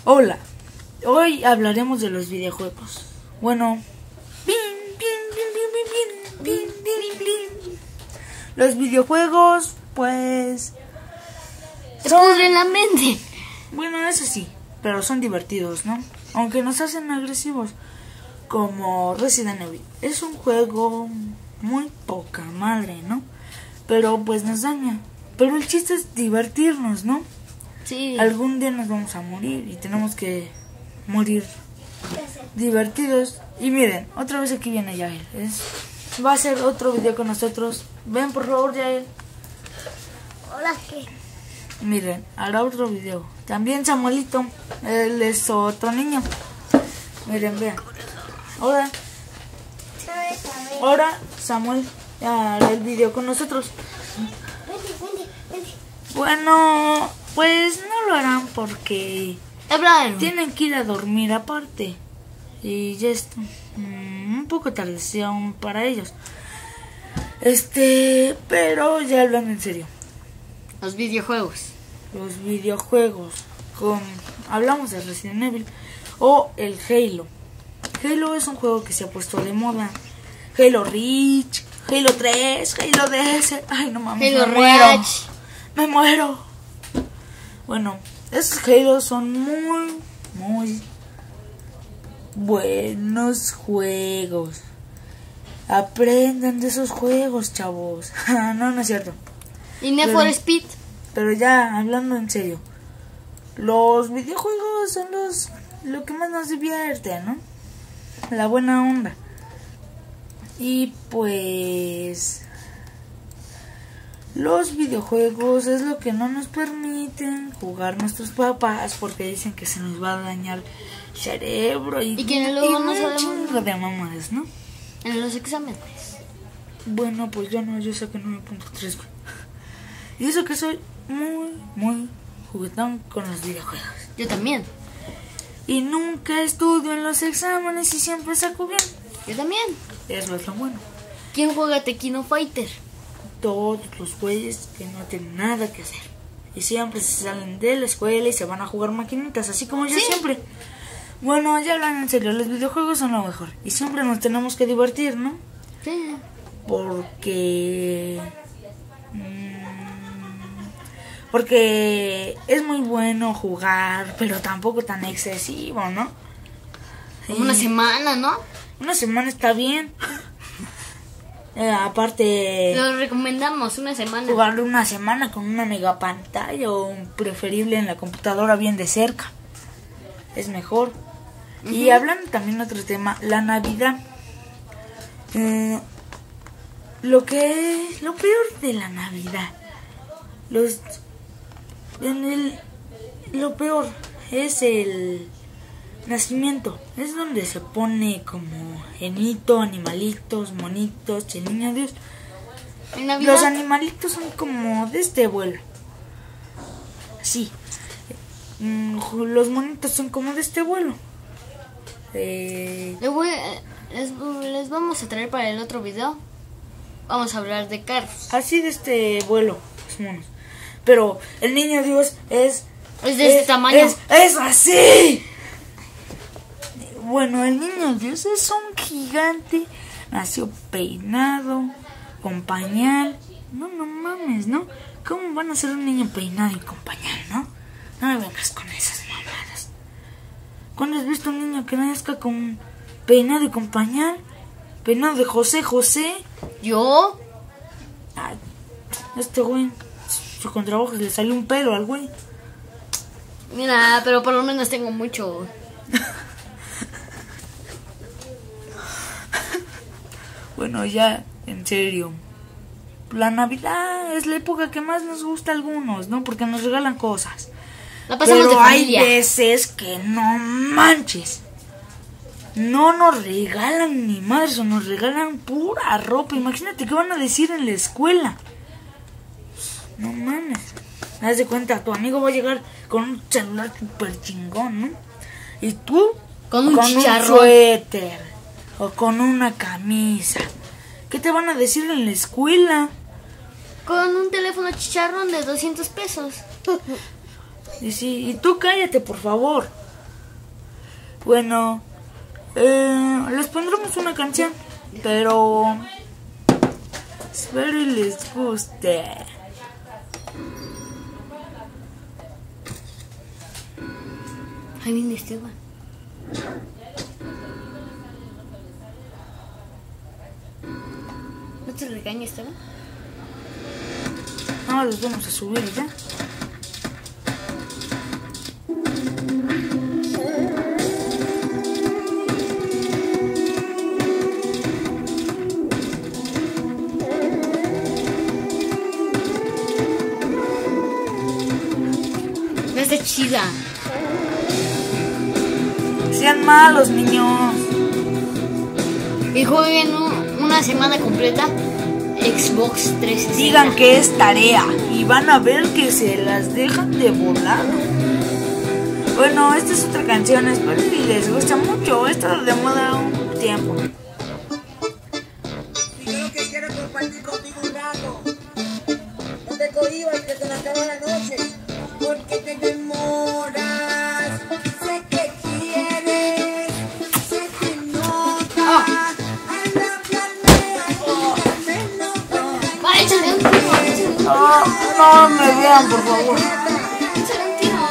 Hola, hoy hablaremos de los videojuegos. Bueno, los videojuegos, pues, son en la mente. Bueno, eso sí, pero son divertidos, ¿no? Aunque nos hacen agresivos, como Resident Evil. Es un juego muy poca madre, ¿no? Pero pues nos daña. Pero el chiste es divertirnos, ¿no? Sí. Algún día nos vamos a morir y tenemos que morir divertidos. Y miren, otra vez aquí viene Yael. Va a ser otro video con nosotros. Ven por favor, Yael. Hola, ¿qué? Miren, hará otro video. También Samuelito, él es otro niño. Miren, vean. Ahora Samuel hará el video con nosotros. Bueno, pues no lo harán porque tienen que ir a dormir aparte. Y ya es un poco tardecito para ellos. Pero ya hablando en serio. Los videojuegos. Hablamos de Resident Evil o el Halo. Halo es un juego que se ha puesto de moda. Halo Reach, Halo 3, Halo DS. Ay, no mames, me muero. Bueno, esos Halo son muy buenos juegos. Aprendan de esos juegos, chavos. No es cierto. Y Need for Speed. Pero ya, hablando en serio, los videojuegos son lo que más nos divierte, ¿no? La buena onda. Y pues los videojuegos es lo que no nos permiten jugar nuestros papás porque dicen que se nos va a dañar el cerebro y que luego no sabemos de mamadas, ¿no? En los exámenes. Bueno, pues yo saqué 9.3. Y eso que soy muy juguetón con los videojuegos. Yo también. Y nunca estudio en los exámenes y siempre saco bien. Yo también. Eso es lo bueno. ¿Quién juega Tekkino Fighter? Todos los güeyes que no tienen nada que hacer. Y siempre se salen de la escuela y se van a jugar maquinitas, así como yo siempre. Bueno, ya hablan en serio, los videojuegos son lo mejor. Y siempre nos tenemos que divertir, ¿no? Sí. Porque es muy bueno jugar, pero tampoco tan excesivo, ¿no? Como una semana, ¿no? Una semana está bien. Aparte, lo recomendamos, una semana. Jugarlo una semana con una mega pantalla o preferible en la computadora bien de cerca. Es mejor. Y hablando también de otro tema, la Navidad. Lo peor de la Navidad. Lo peor es el nacimiento. Es donde se pone como genito, animalitos, monitos, el niño Dios. Los animalitos son como de este vuelo. Así. Los monitos son como de este vuelo. Les vamos a traer para el otro video. Vamos a hablar de carros. Así de este vuelo, los monos. Pero el niño Dios es de este tamaño. Es así. Bueno, el niño Dios es un gigante. Nació peinado, con pañal. No mames, ¿no? ¿Cómo van a ser un niño peinado y con pañal, no? No me vengas con esas mamadas. ¿Cuándo has visto un niño que nazca con peinado y con pañal? Peinado de José. ¿Yo? Ay, este güey, con trabajo le salió un pelo al güey. Mira, pero por lo menos tengo mucho. Bueno, ya, en serio. La Navidad es la época que más nos gusta a algunos, ¿no? Porque nos regalan cosas. La pasamos de familia. Hay veces que no manches. No nos regalan ni más, o nos regalan pura ropa. Imagínate qué van a decir en la escuela. No mames. Haz de cuenta, tu amigo va a llegar con un celular super chingón, ¿no? Y tú con un suéter o con una camisa. ¿Qué te van a decir en la escuela? Con un teléfono chicharrón de 200 pesos. Y tú cállate, por favor. Bueno, les pondremos una canción, pero espero y les guste. Ahí viene Esteban. ¿No te regaña Esteban? No, los vamos a subir ya. No está chida. Sean malos, niños. Y jueguen una semana completa Xbox 360. Digan que es tarea y van a ver que se las dejan de volar. Bueno, esta es otra canción, espero que les gusta mucho. Está de moda un tiempo. Yo que quiero compartir contigo un rato. No te cohibas que se me acaba la noche. Porque te demoras. Sé que quieres. Sé que notas. Va, échale un tiro. No me vean, por favor. Échale un tiro.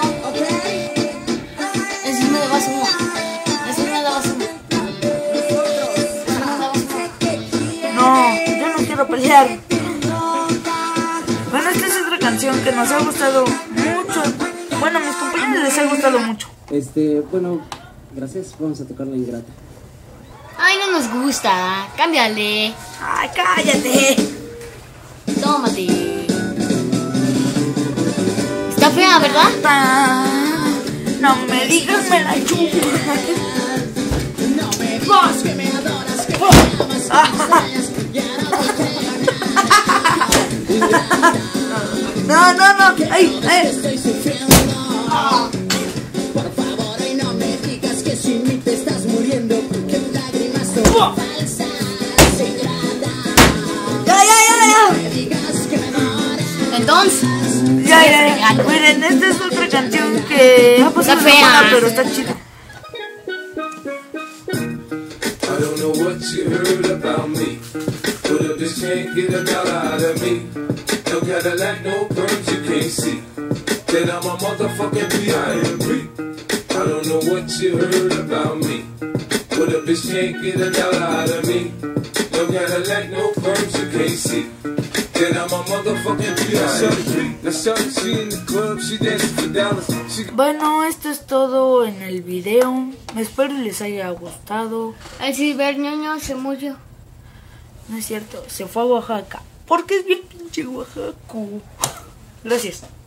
Es una de base 1. Es una de base 1. Es una de base 1. No, yo no quiero pelear. Bueno, esta es otra canción que nos ha gustado mucho. Bueno, a mis compañeros les ha gustado mucho. Bueno, gracias. Vamos a tocar La Ingrata. Ay, no nos gusta. Cámbiale. Ay, cállate. Tómate. Está fea, ¿verdad? No me digas, me la chupo. No. Ay. Por favor, y no me digas que sin mí te estás muriendo. Que lágrimas son falsas. Ya. Entonces, Ya. Miren, esta es otra canción que ha pasado Está fea. de moda, pero está chida. I don't know what you heard about me, but if this can't get a dollar out of me, no Cadillac, no perms, you can't see that I'm a motherfucking B.I.M.B. I don't know what you heard about me, but if this can't get a dollar out of me, no Cadillac, no perms, you can't see that I'm a motherfucking B.I.M.B. Now shawty, she in the club, she dancing for dollars. Bueno, esto es todo en el video. Espero les haya gustado. el ciberñoño se murió. No es cierto, se fue a Oaxaca. Porque es bien pinche Oaxaco. Gracias.